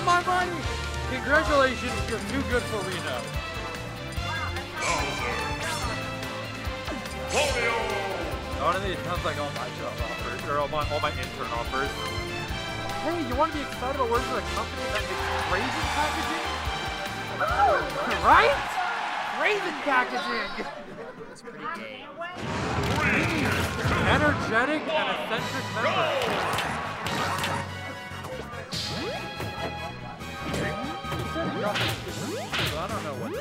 my money! Congratulations, you're too good for Reno. One of these sounds like all my job offers, or all my intern offers. Hey, you want to be excited about working for a company that makes raisin packaging? Right? Raisin packaging! That's pretty gay. Energetic and eccentric member. You said nothing specific, so I don't know what.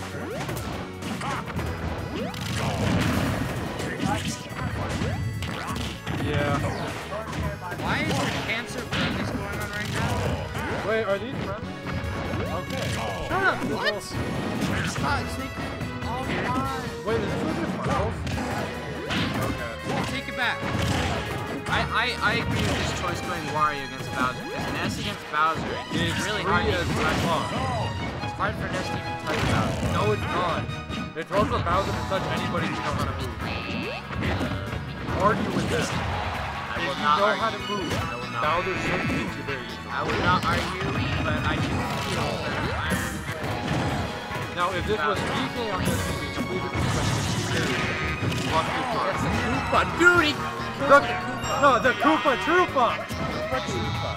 Yeah. Why is there cancer friendlies going on right now? Wait, are these friendly? Okay. Shut up, What? Scott, take it all the time. Wait, is this what this smells? Okay. Take it back. I agree with this choice going Wario against Bowser. Because Ness against Bowser is really hard to touch. It's hard for Ness to even touch Bowser. No, it's not. It's hard for Bowser to touch anybody who knows how to move. Argue with them. I will If you not know argue. how to move, I will not Bowser argue. should beat you very easily. I would not argue, but I do feel that I'm... Now, if this was DK on this movie, completely respected, That's the Koopa duty! No, the Koopa Troopa! Koopa Troopa.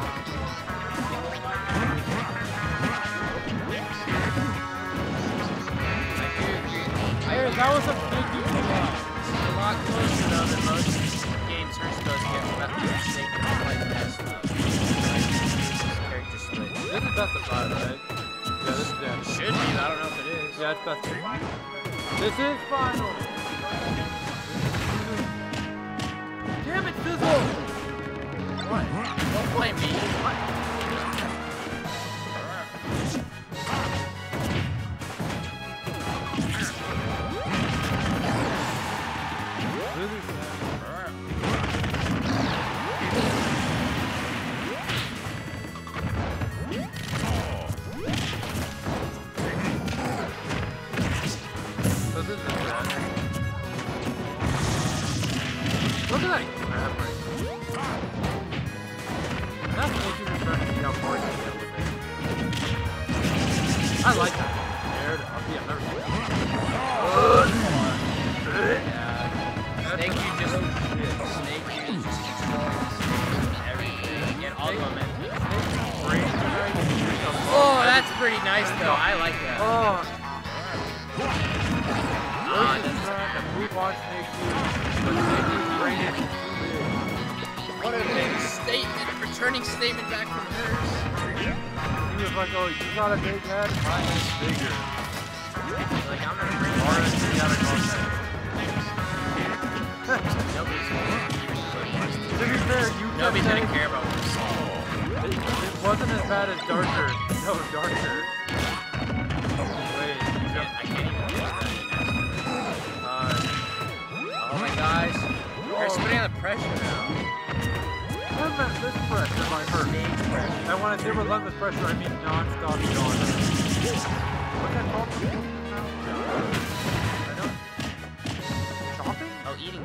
Hey, that was a big deal. A lot closer though than most games are supposed to get about the mistake like Ness character split. This is best of 5, right? Yeah, this is it. Should be, but I don't know if it is. Yeah, it's best of 5. This is final! Damn it, Fizzle! What? Don't play me. What? Look at that grab right there. That's making me trying to see how far you can get with it. I like that. There it is. Yeah, I've never seen that. Snake you just keeps going everything. Get all the momentum. Oh, that's pretty nice though. I like that. Oh. What a big statement, a returning statement back from hers. He was like, oh, you got a big head? Mine is bigger. Like, I'm gonna bring RSC out of context. To be fair, nobody's gonna care about what we're saying. It wasn't as bad as Darker. No, Darker. Wait, I can't even do that. Oh my gosh. They're putting on the pressure now. Relentless pressure might hurt. And when I say relentless pressure, I mean non-stop yawning. What's that called? Chopping? Oh, eating.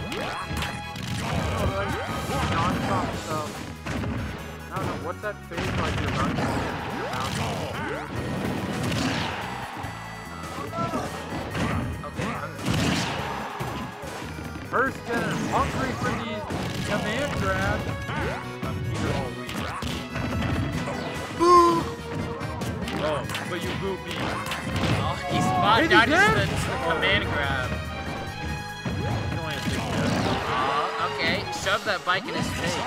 Oh, like non-stop stuff. I don't know, what's that phase like you're running in your mouth? Okay, hungry. First getting hungry for these command grabs. I'm here all week. Boo! Oh, but you boo me. Oh, he's spot dodges the command grab. You don't answer that. Okay, shove that bike in his face.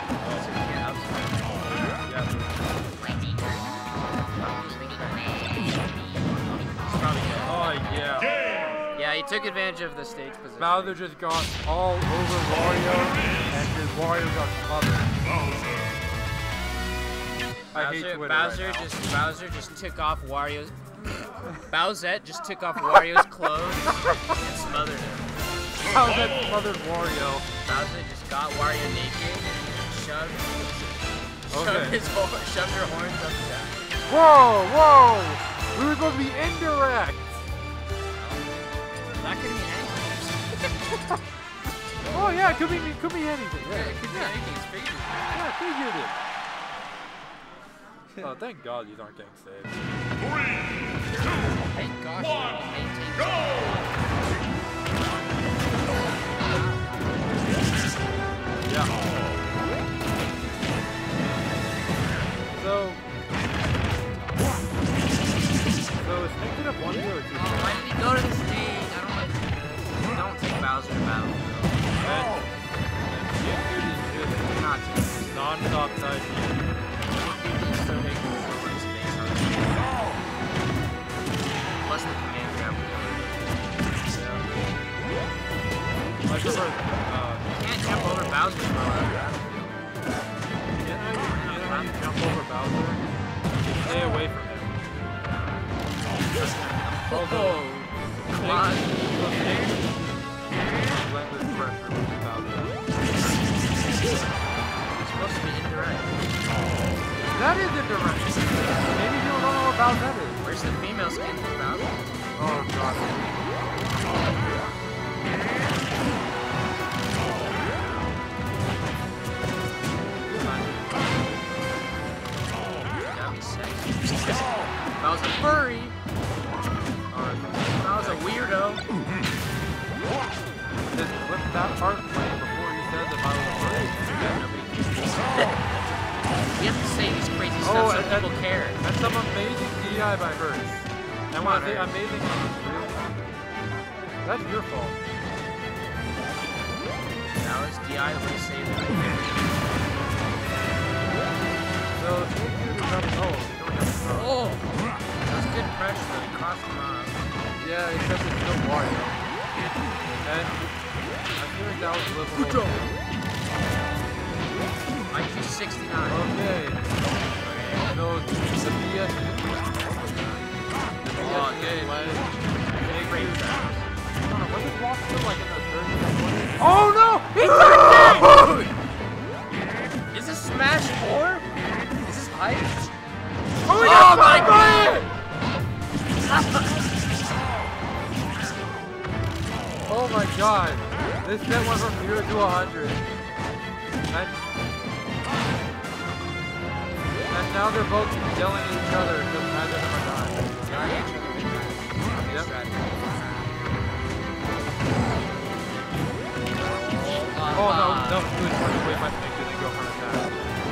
Oh, yeah. Yeah, he took advantage of the stage position. Bowser just got all over Wario, and his Wario got smothered. I hate Twitter Bowser just took off Wario's... Bowsette just took off Wario's clothes and smothered him. Bowsette smothered Wario. Bowser just got Wario naked and shoved her horns up his ass. Whoa, whoa! We were supposed to be indirect! That could mean anything. Oh yeah, it could be anything. Yeah, it could be anything. It's figurative. Yeah, figurative. Oh, thank God these aren't getting saved. 3, 2, Thank gosh, 1, maintain. go! Yeah. So is Nick gonna have 1 or 2? Oh, why did he go to the stage? I don't like this. Don't take Bowser to Battlefield. And Not take this. non-stop side view. So they can throw in space on the plus the command grab. I prefer, You can't jump over Bowser, bro. can I jump over Bowser? Stay away from him. Although, Come on. relentless pressure from Bowser. It's supposed to be indirect. That is indirect. Maybe people don't know what Bowser is. Where's the female skin for Bowser? Oh God. That'd be sexy. Bowser furry. Bowser weirdo. Just flip that part playing before you said that I was afraid. We have to say these crazy stuff so people care. That's some amazing DI by Hurts. And when I say amazing, that's your fault. That was DI resave. So, Snake Dude is coming. Oh, Oh! That was good pressure though. He crossed him off. yeah, except it's still Wario. And I feel like that was livable. IQ 69. Okay. So, the BS is... Oh, good. Great I don't know, what did Walk feel like in the 30s and 20s? Oh no! He turned it! Is this Smash 4? Is this hype? Oh my God! Oh my God! This set went from 0 to 100. And now they're both yelling at each other because neither of them are dying. Yep. Oh no, no, really trying to wait my thing to then go for an attack.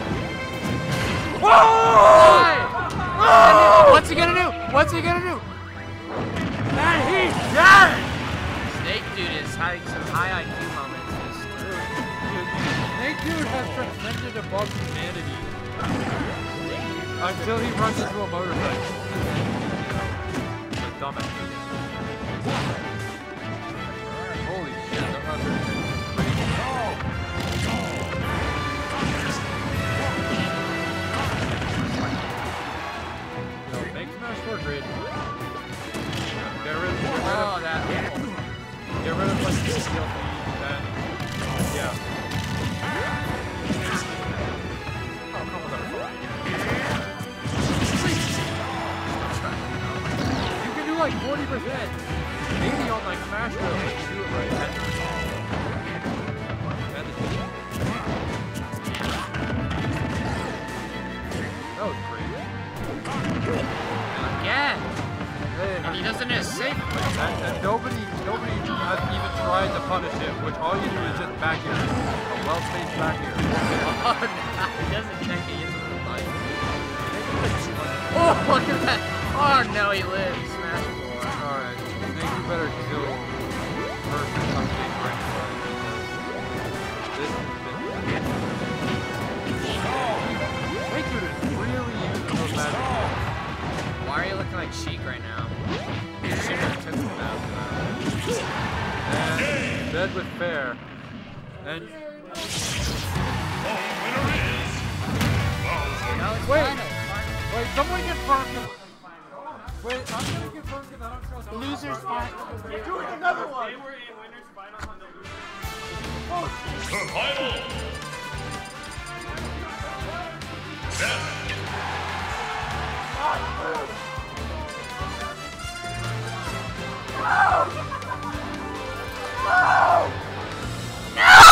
Whoa! What's he gonna do? What's he gonna do? And he's dead! Snake Dude is having some high IQ moments. Snake Dude has transcended above humanity until he runs into a motorcycle. The dumbass. Holy shit, that was crazy. Yo, make Smash 4 great. Get rid of like the DLC and yeah. Oh, come on, you can do like 40%, maybe on like Smash Bros. If you do it right. That was crazy. Again! Hey, And he doesn't escape. and nobody has even tried to punish him, which all you do is just back here. A well-spaced back here. Oh, no. He doesn't check it. He hits him with a bite. Oh, look at that. Oh, no, he lives. Smash 4. Alright, Snake, you better kill first and come stage right side. This has been... Snake Dude is really using those magic balls. Why are you looking like Sheik right now? You should have took him out. And dead with fair. And... Wait, someone confirm him. Wait, I'm gonna confirm because I don't trust Losers fight. Do another one! The final. 7. No!